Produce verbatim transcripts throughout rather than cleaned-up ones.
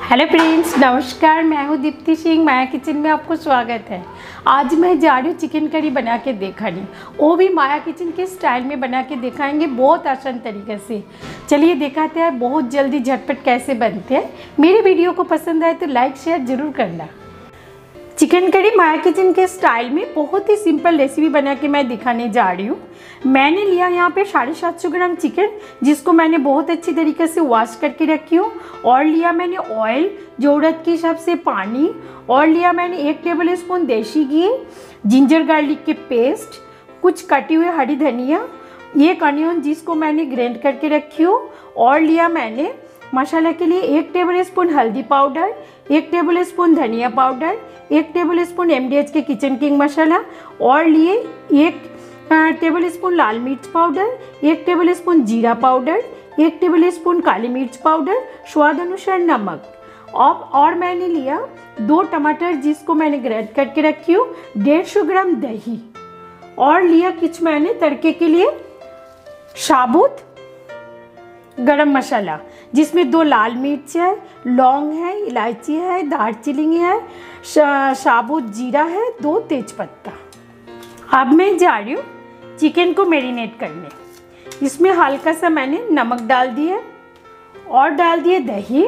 Hello friends, नमस्कार। मैं हूँ दीप्ति सिंह। माया किचन में आपको स्वागत है। आज मैं जा रही हूँ चिकन करी बना के दिखाने, वो भी माया किचन के स्टाइल में बना के दिखाएंगे, बहुत आसान तरीके से। चलिए दिखाते हैं बहुत जल्दी झटपट कैसे बनते हैं। मेरी वीडियो को पसंद आए तो लाइक शेयर ज़रूर करना। चिकन करी माया किचन के स्टाइल में बहुत ही सिंपल रेसिपी बना के मैं दिखाने जा रही हूँ। मैंने लिया यहाँ पे साढ़े सात सौ ग्राम चिकन, जिसको मैंने बहुत अच्छी तरीके से वॉश करके रखी हूँ। और लिया मैंने ऑयल, ज़रूरत के हिसाब से पानी, और लिया मैंने एक टेबल स्पून देसी घी, जिंजर गार्लिक के पेस्ट, कुछ कटी हुई हरी धनिया, एक अनियन जिसको मैंने ग्राइंड करके रखी हूँ। और लिया मैंने मसाला के लिए एक टेबल स्पून हल्दी पाउडर, एक टेबल स्पून धनिया पाउडर, एक tablespoon M D H के किचन किंग मसाला, और लिए एक टेबल स्पून लाल मिर्च पाउडर, एक टेबल स्पून जीरा पाउडर, एक टेबल स्पून काली मिर्च पाउडर, स्वाद अनुसार नमक। और और मैंने लिया दो टमाटर जिसको मैंने ग्राइंड करके रखी हूँ, डेढ़ सौ ग्राम दही, और लिया कुछ मैंने तड़के के लिए साबुत गरम मसाला, जिसमें दो लाल मिर्च है, लौंग है, इलायची है, दालचीनी है, साबुत जीरा है, दो तेजपत्ता। अब मैं जा रही हूँ चिकन को मैरिनेट करने। इसमें हल्का सा मैंने नमक डाल दिया और डाल दिए दही,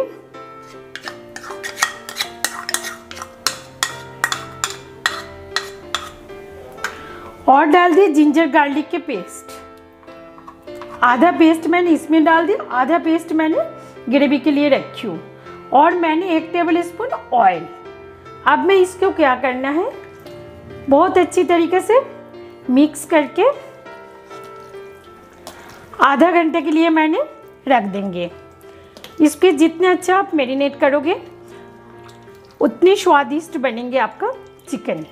और डाल दिए जिंजर गार्लिक के पेस्ट। आधा पेस्ट मैंने इसमें डाल दिया, आधा पेस्ट मैंने ग्रेवी के लिए रखी हूँ, और मैंने एक टेबल स्पून ऑयल। अब मैं इसको क्या करना है, बहुत अच्छी तरीके से मिक्स करके आधा घंटे के लिए मैंने रख देंगे। इसके जितने अच्छा आप मैरिनेट करोगे उतनी स्वादिष्ट बनेंगे आपका चिकन।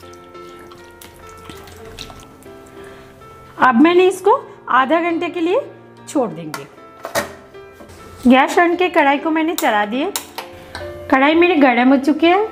अब मैंने इसको आधा घंटे के लिए छोड़ देंगे। गैस ऑन के कढ़ाई को मैंने चला दिए। कढ़ाई मेरे गर्म हो चुके हैं।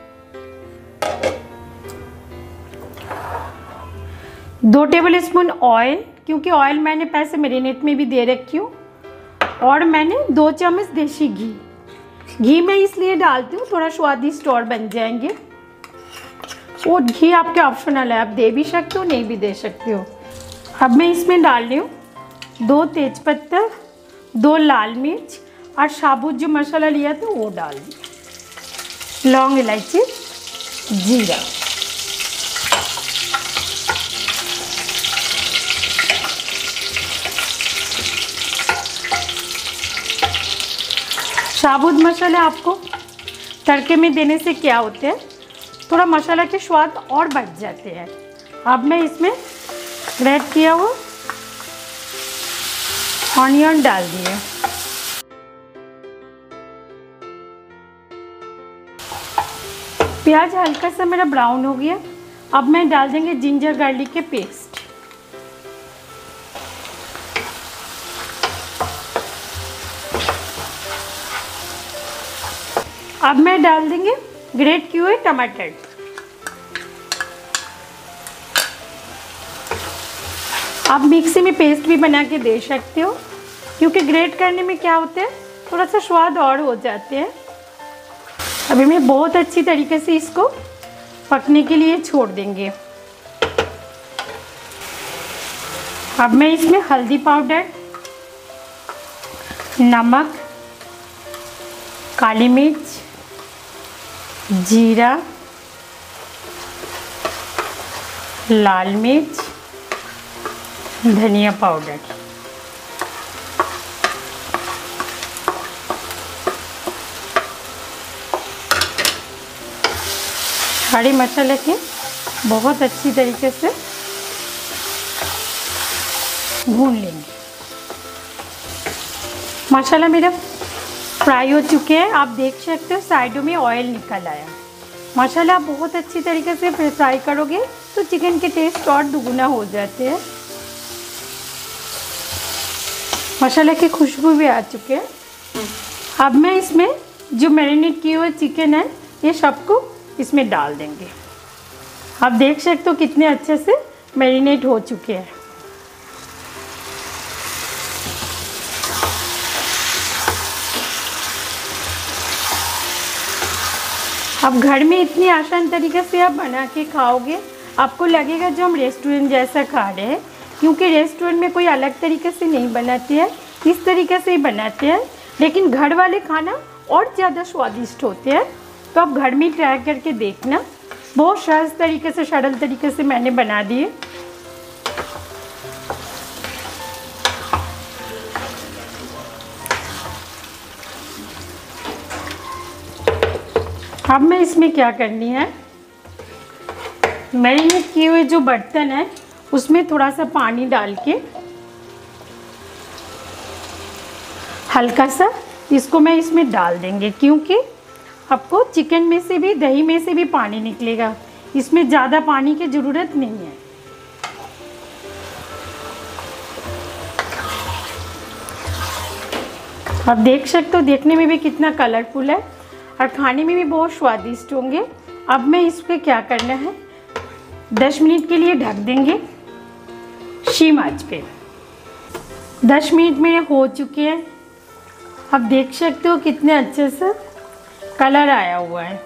दो टेबल स्पून ऑयल, क्योंकि ऑयल मैंने पहले मैरिनेट में भी दे रखी हूँ, और मैंने दो चम्मच देसी घी। घी मैं इसलिए डालती हूँ थोड़ा स्वादिष्ट और बन जाएंगे। वो घी आपके ऑप्शनल है, आप दे भी सकते हो, नहीं भी दे सकते हो। अब मैं इसमें डाल रही हूँ दो तेजपत्ता, दो लाल मिर्च, और साबुत जो मसाला लिया था वो डाल दिया, लौंग, इलायची, जीरा। साबुत मसाला आपको तड़के में देने से क्या होते हैं, थोड़ा मसाला के स्वाद और बढ़ जाते हैं। अब मैं इसमें ग्रेट किया हुआ ऑनियन डाल दिए, प्याज हल्का सा मेरा ब्राउन हो गया। अब मैं डाल देंगे जिंजर गार्लिक के पेस्ट, अब मैं डाल देंगे ग्रेट किए हुए टमाटर। आप मिक्सी में पेस्ट भी बना के दे सकते हो, क्योंकि ग्रेट करने में क्या होता है, थोड़ा सा स्वाद और हो जाते हैं। अभी मैं बहुत अच्छी तरीके से इसको पकने के लिए छोड़ देंगे। अब मैं इसमें हल्दी पाउडर, नमक, काली मिर्च, जीरा, लाल मिर्च, धनिया पाउडर, खड़े मसाले के बहुत अच्छी तरीके से भून लेंगे। मसाला मेरा फ्राई हो चुके हैं, आप देख सकते हो साइडों में ऑयल निकल आया। मसाला आप बहुत अच्छी तरीके से फ्राई करोगे तो चिकन के टेस्ट और दुगुना हो जाते हैं। मसाला की खुशबू भी आ चुके हैं। अब मैं इसमें जो मैरिनेट किए हुए चिकन है ये सबको इसमें डाल देंगे। आप देख सकते हो कितने अच्छे से मैरिनेट हो चुके हैं। अब घर में इतनी आसान तरीके से आप बना के खाओगे, आपको लगेगा जो हम रेस्टोरेंट जैसा खा रहे हैं, क्योंकि रेस्टोरेंट में कोई अलग तरीके से नहीं बनाते हैं, इस तरीके से ही बनाते हैं। लेकिन घर वाले खाना और ज़्यादा स्वादिष्ट होते हैं। तो आप घर में ट्राई करके देखना। बहुत सहज तरीके से, सरल तरीके से मैंने बना दिए। अब मैं इसमें क्या करनी है, मैरिनेट किए हुए जो बर्तन है उसमें थोड़ा सा पानी डाल के हल्का सा इसको मैं इसमें डाल देंगे, क्योंकि आपको चिकन में से भी, दही में से भी पानी निकलेगा। इसमें ज़्यादा पानी की ज़रूरत नहीं है। आप देख सकते हो, देखने में भी कितना कलरफुल है और खाने में भी बहुत स्वादिष्ट होंगे। अब मैं इसको क्या करना है, दस मिनट के लिए ढक देंगे शीम आंच पे। दस मिनट मेरे हो चुके हैं। आप देख सकते हो कितने अच्छे से कलर आया हुआ है।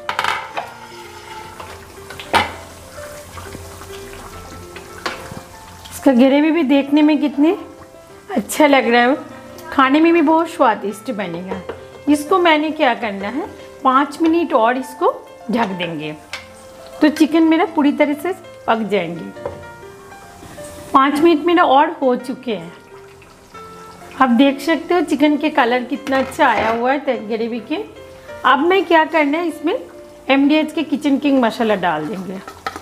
इसका ग्रेवी भी देखने में कितने अच्छा लग रहा है, खाने में भी बहुत स्वादिष्ट बनेगा। इसको मैंने क्या करना है, पाँच मिनट और इसको ढक देंगे तो चिकन मेरा पूरी तरह से पक जाएंगे। पाँच मिनट मेरा और हो चुके हैं। आप देख सकते हो चिकन के कलर कितना अच्छा आया हुआ है ग्रेवी के। अब मैं क्या करना है, इसमें एम डी एच के किचन किंग मसाला डाल देंगे।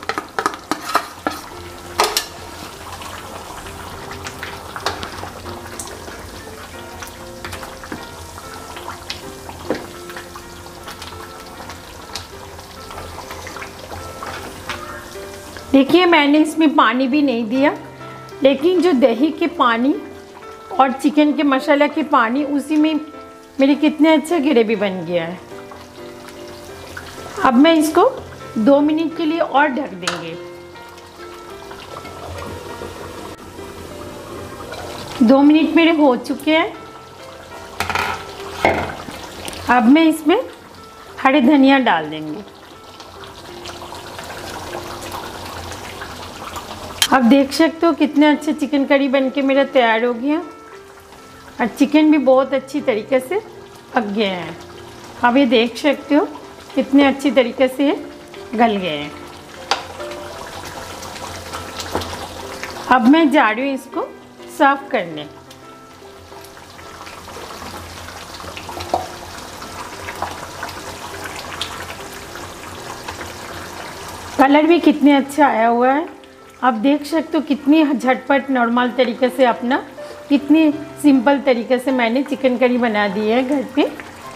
देखिए मैंने इसमें पानी भी नहीं दिया, लेकिन जो दही के पानी और चिकन के मसाला के पानी, उसी में मेरी कितने अच्छे ग्रेवी बन गया है। अब मैं इसको दो मिनट के लिए और ढक देंगे। दो मिनट मेरे हो चुके हैं। अब मैं इसमें हरे धनिया डाल देंगे। अब देख सकते हो कितने अच्छे चिकन करी बनके मेरा तैयार हो गया और चिकन भी बहुत अच्छी तरीके से पक गए हैं। अब ये देख सकते हो कितने अच्छी तरीके से गल गए हैं। अब मैं जा रही हूँ इसको सर्व करने। कलर भी कितने अच्छा आया हुआ है। आप देख सकते हो कितनी झटपट नॉर्मल तरीके से, अपना कितनी सिंपल तरीके से मैंने चिकन करी बना दी है घर पे।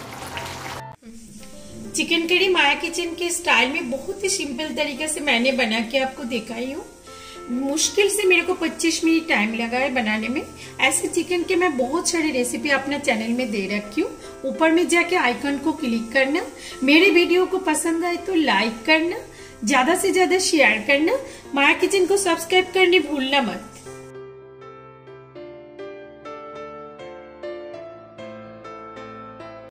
चिकन करी माया किचन के स्टाइल में बहुत ही सिंपल तरीके से मैंने बना के आपको दिखाई हूँ। मुश्किल से मेरे को पच्चीस मिनट टाइम लगा है बनाने में। ऐसे चिकन के मैं बहुत सारी रेसिपी अपने चैनल में दे रखी हूँ। ऊपर में जाके आइकन को क्लिक करना, मेरे वीडियो को पसंद आए तो लाइक करना, ज्यादा से ज्यादा शेयर करना, माया किचन को सब्सक्राइब करने भूलना मत।